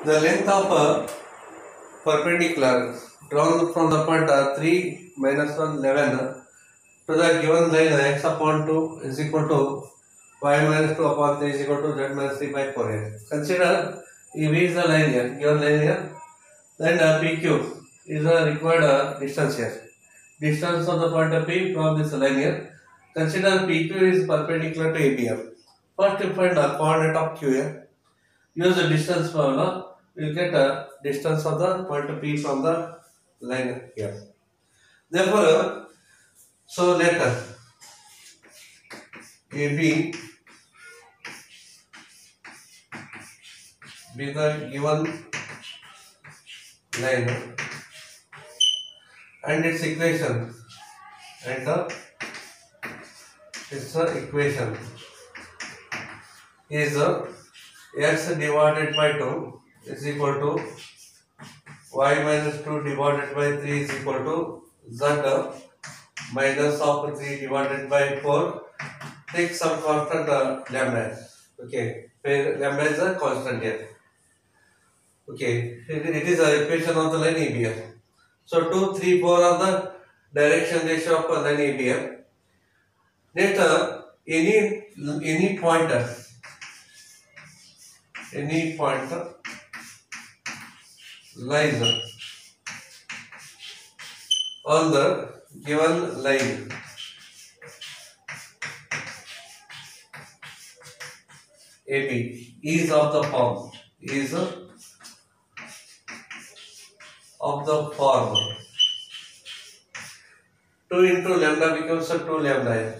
The length of a perpendicular drawn from the point 3 minus 1 11 to the given line x upon 2 is equal to y minus 2 upon 3 is equal to z minus 3 by 4 here. Consider if V is the line here, given line here, then PQ is the required distance here. Distance of the point of P from this line here. Consider PQ is perpendicular to AB here. First you find the coordinate of Q here. Use the distance formula. We will get a distance of the point P from the line here. Therefore, so let AB be the given line and its equation and its equation is x divided by 2 is equal to y minus 2 divided by 3 is equal to z minus of 3 divided by 4. Take some constant lambda. Okay, where lambda is a constant here. Okay, it is a equation of the line AB here. So 2, 3, 4 are the direction ratio of line AB here. Let any pointer lies on the given line AB is of the form 2 into lambda becomes 2 lambda here,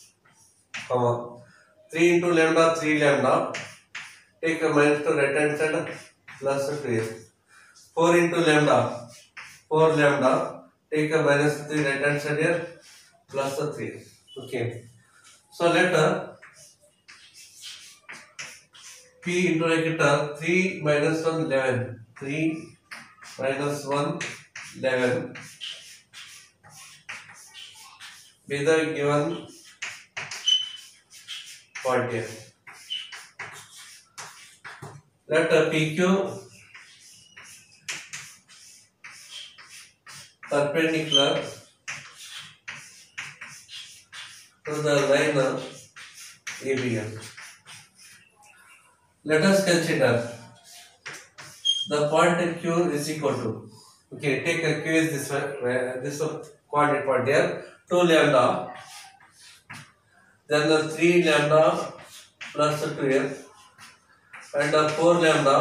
3 into lambda 3 lambda, take a minus to right hand side plus 2 here. 4 into lambda 4 lambda, take a minus 3 right hand side here plus 3. Okay, so let P into bracket 3 minus 1 11, 3 minus 1 11 be the given point here. Let PQ perpendicular to the line ABM. Let us consider the point Q is equal to, okay, take a Q is this one, this coordinate point here, 2 lambda, then the 3 lambda plus 2 here, and 4 lambda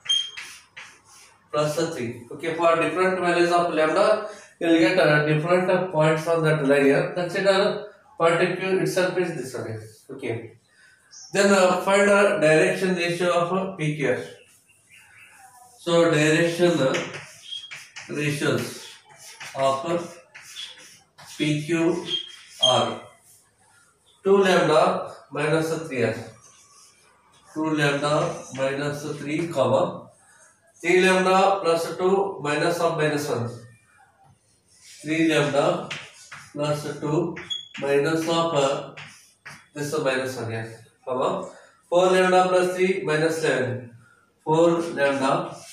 plus 3. Okay, for different values of lambda, you will get different points on that line here. Consider point Q itself is this one. Okay, then find a direction ratio of PQ. So direction ratios of PQ are 2 lambda minus 3 here. 2 lambda minus 3 comma 3 lambda plus 2 minus of minus 1. 3 lambda plus 2 minus of this minus 1 here. Comma 4 lambda plus 3 minus 7. 4 lambda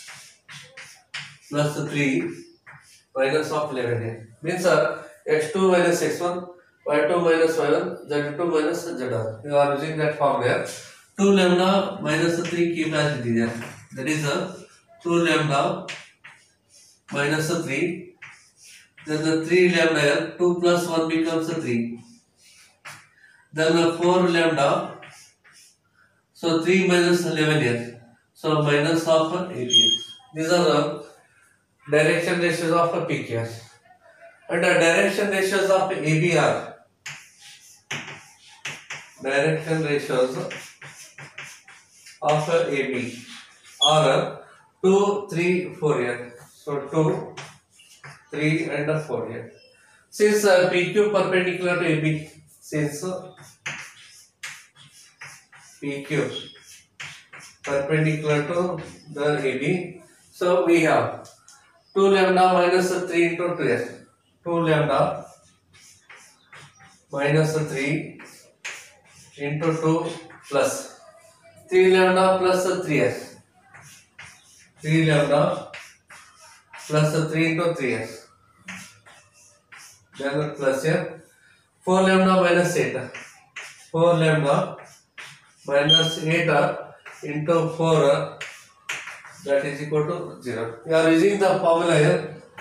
plus 3 minus of 11 here. Means x2 minus x1, y2 minus y1, z2 minus z1. You are using that form here. 2 lambda minus 3 keep as it is here. That is 2 lambda minus 3. Then the 3 lambda here. 2 plus 1 becomes 3. Then 4 lambda. So 3 minus 11 here. So minus of 8 here. These are the direction ratios of PQ. And the direction ratios of AB are direction ratios of AB are 2, 3, 4 here. So 2, 3 and 4 here. Since PQ perpendicular to AB, since PQ perpendicular to the AB, so we have 2 lambda minus 3 into 2 here. 2 lambda minus 3 into 2 plus 3 lambda plus 3s. 3 lambda plus 3 into 3s. Then plus here 4 lambda minus 8. 4 lambda minus 8 into 4 that is equal to 0. We are using the formula here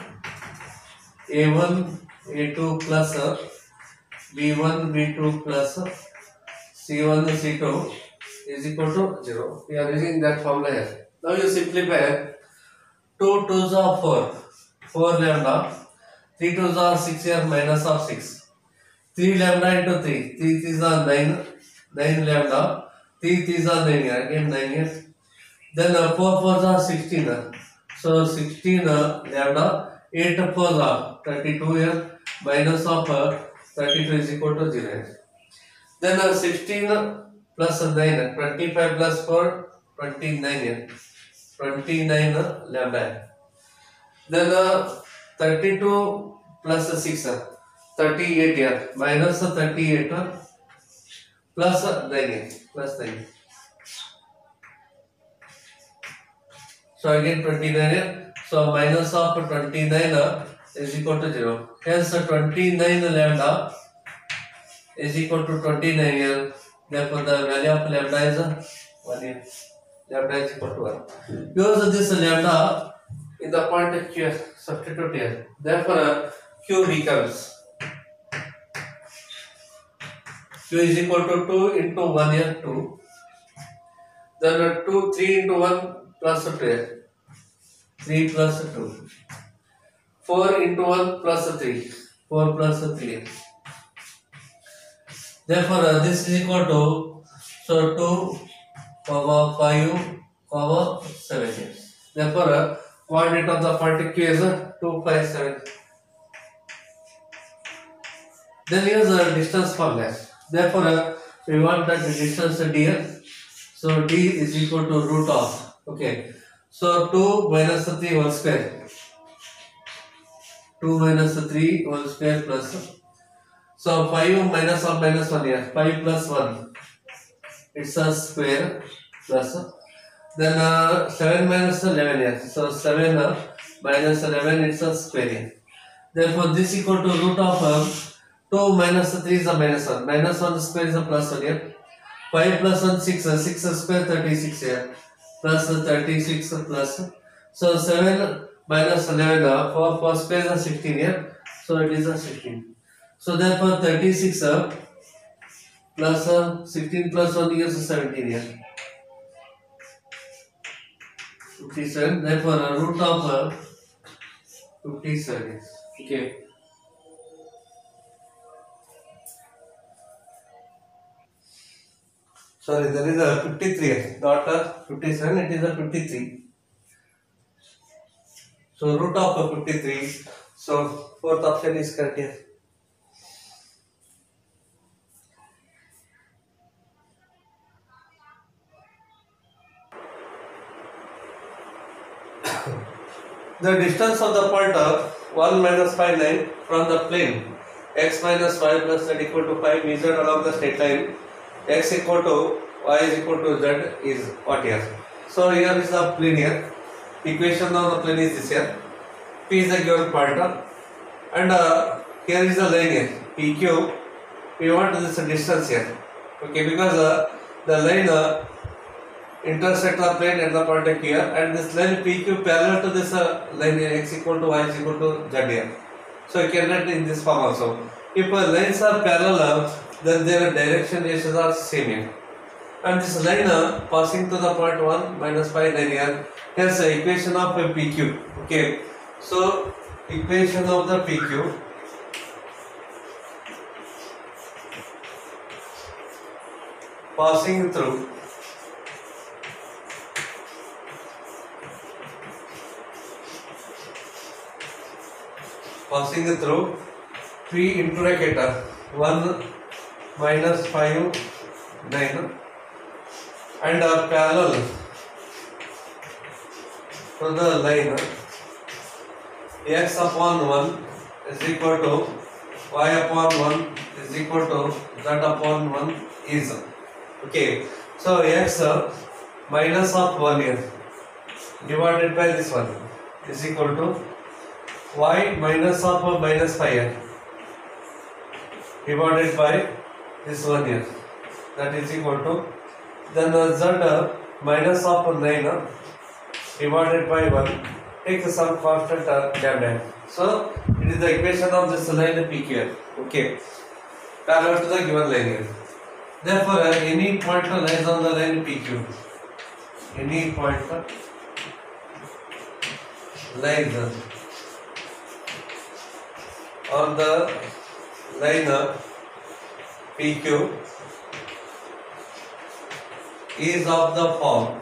a1 a2 plus b1 b2 plus c1 c2 is equal to 0. We are using that formula here. Now you simplify 2 2s are 4, 4 lambda, 3 2s are 6 here minus of 6, 3 lambda into 3, 3 3s are 9, 9 lambda, 3 3s are 9 here, again 9 here. Then 4 4s are 16, so 16 lambda, 8 4s are 32 here, minus of 32 is equal to 0 here. Then 16 plus 9, 25 plus 4, 29 here, 29 lambda. Then 32 plus 6, 38 here, minus 38 plus 9 here, plus 9. So again 29 here. So minus of 29 is equal to 0. Hence 29 lambda is equal to 29 here. Therefore the value of lambda is 1 here. Lambda is equal to 1. Use this lambda in the point Q, substitute here. Therefore Q becomes Q is equal to 2 into 1 here 2. Then 3 into 1 plus 2 here. 3 plus 2. 4 into 1 plus 3. 4 plus 3. Therefore, this is equal to 2, 5, 7. Therefore, coordinate of the point Q is 2, 5, 7. Then use the distance formula. Therefore, we want that the distance d here. So d is equal to root of. Okay. So 2 minus 3 whole square. 2 minus 3 whole square plus. So 5 minus 1 minus 1 here. 5 plus 1. It's a square plus. Then 7 minus 11 here. So 7 minus 11 it's a square here. Therefore this equal to root of 2 minus 3 is a minus 1. Minus 1 square is a plus 1 here. 5 plus 1 6. 6 square 36 here. Plus 36 plus. So 7 minus 11 4 square is 16 here. So it is a 16. So therefore 36 plus 16 plus 1 is 17 here. 57. Therefore root of 57. Okay. Sorry, there is a 53, not a 57, it is a 53. So root of 53, so fourth option is correct here. The distance of the point of 1 minus 5 9 from the plane x minus 5 plus z equal to 5 measured along the straight line x equal to y is equal to z is what here? So here is the plane here. Equation of the plane is this here. P is the given point and here is the line here. PQ. We want this distance here. Okay, because the line intersect the plane at the point here and this line PQ parallel to this line x equal to y is equal to z here. So you can write in this form also. If lines are parallel, then their direction ratios are same here. And this line passing to the point 1 minus 5 9 here. Here's the equation of PQ. Okay, so equation of the PQ passing through P into bracket 1 minus 5 9 and parallel to the line x upon 1 is equal to y upon 1 is equal to z upon 1 is. Okay, so x minus of 1 here, divided by this one is equal to y minus of minus 5 divided by this one here, that is equal to then z minus of 9 divided by 1, take some constant lambda. So it is the equation of this line PQ. Okay, parallel to the given line here. Therefore, any point lies on the line PQ. Any point lies on the line PQ is of the form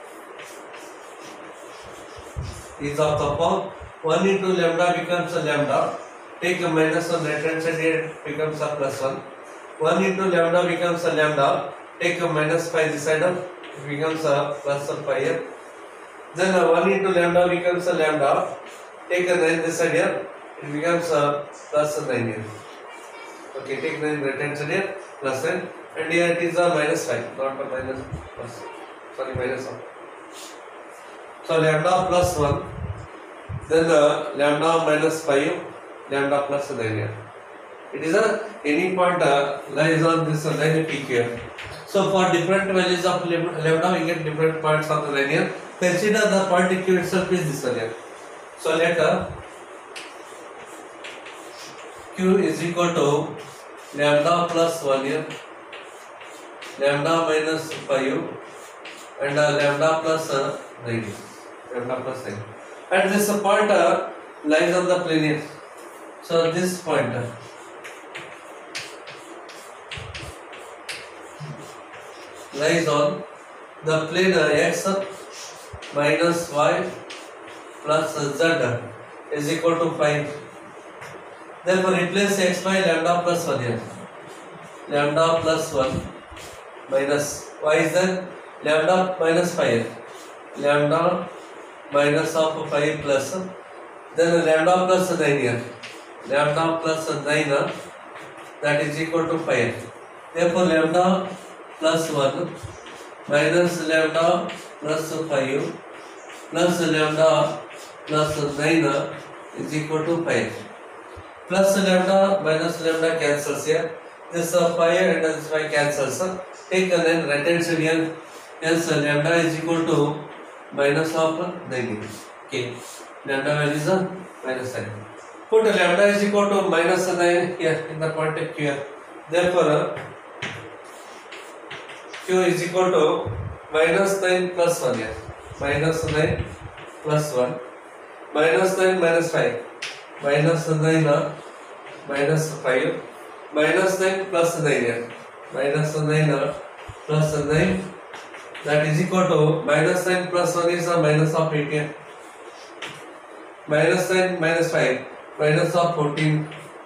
1 into lambda becomes a lambda, take a minus 1 right hand side here becomes a plus 1, 1 into lambda becomes a lambda, take a minus 5 this side it becomes a plus 5 here, then 1 into lambda becomes a lambda, take a 9 this side here, it becomes a plus 9 here. Okay, take 9 right hand side here plus 9, and here it is a minus 5, not a minus plus, sorry, minus 1. So lambda plus 1, then lambda minus 5, lambda plus 9 here. It is any point lies on this line PQ here. So for different values of lambda, we get different points on the line here. Consider the point Q itself is this one here. So let Q is equal to lambda plus 1 here, lambda minus 5, and lambda plus 9. Lambda plus 9. And this point lies on the plane here. So this point lies on the plane x minus y plus z is equal to 5. Therefore, replace x by lambda plus 1 here. Lambda plus 1 minus y is then lambda minus 5 here. Lambda minus of 5 plus, then lambda plus 9 here. Lambda plus 9 that is equal to 5. Therefore, lambda plus 1 minus lambda plus 5 plus lambda plus 9 is equal to 5. Plus lambda minus lambda cancels here. This 5 and this 5 cancels. Take and then right hand side here. Hence lambda is equal to minus of 9. Okay. Lambda value is minus 9. Put lambda is equal to minus 9 here in the point Q here. Therefore, Q is equal to minus 9 plus 1 here. Minus 9 plus 1. Minus 9 minus 5. Minus 9 minus 5. Minus 9 plus 9 here. Minus 9 plus 9. That is equal to minus 9 plus 1 is a minus of 8 here. Minus 9 minus 5. Minus of 14.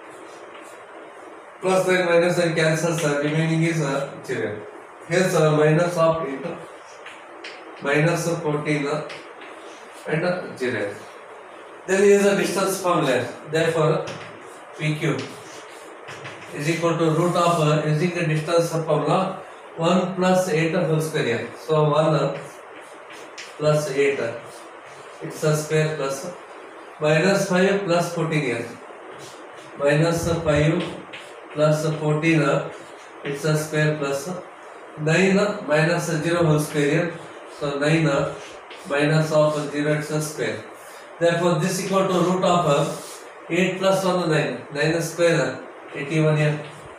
Plus 9 minus 9 cancels. Remaining is 0. Here's minus of 8. Minus of 14 and 0. Then here is a distance formula. Therefore, PQ is equal to root of using the distance formula 1 plus 8 whole square here. So 1 plus 8 it's a square plus minus 5 plus 14 here. Minus 5 plus 14 it's a square plus 9 minus 0 whole square here. So 9 minus of 0 it's a square. Therefore, this equal to root of 8 plus 1 9. 9 square 81 here.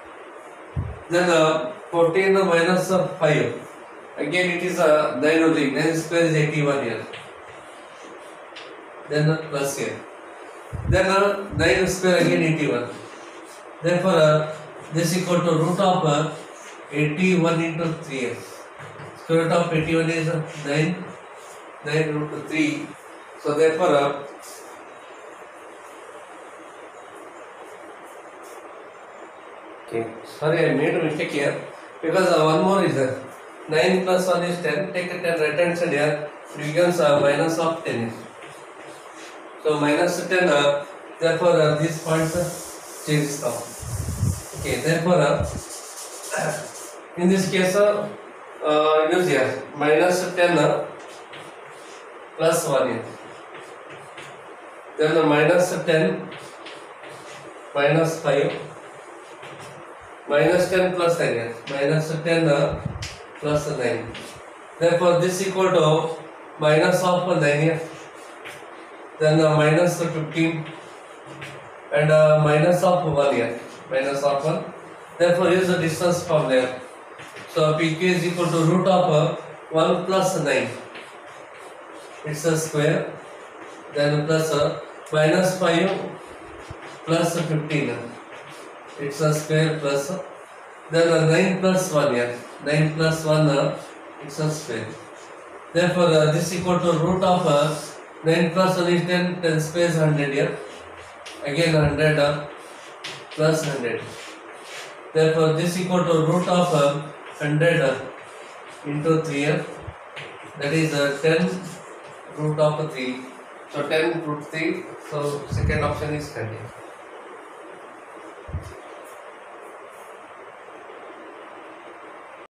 Then 14 minus 5. Again it is 9 only. 9 square is 81 here. Then plus here. Then 9 square again 81. Therefore, this equal to root of 81 into 3. Square root of 81 is 9. 9 root 3. So therefore, okay, sorry I made a mistake here because one more is there. 9 plus 1 is 10. Take a 10 right hand side here. It becomes minus of 10. So minus 10. Therefore, these points change now. Okay, therefore, in this case, use here minus 10 plus 1 here. Then the minus 10 minus 5 minus 10 plus 9 here. Minus 10 plus 9. Therefore this equal to minus of 9 here. Then minus 15 and minus of 1 here. Minus of 1. Therefore use the distance from there. So pk is equal to root of 1 plus 9. It's a square. Then plus minus 5 plus 15. It's a square plus. Then 9 plus 1 here. 9 plus 1 it's a square. Therefore this equal to root of 9 plus 1 is 10. 10 square is 100 here. Again 100 plus 100. Therefore this equal to root of 100 into 3 here. That is 10 root of 3. So 10 root 3. So second option is correct.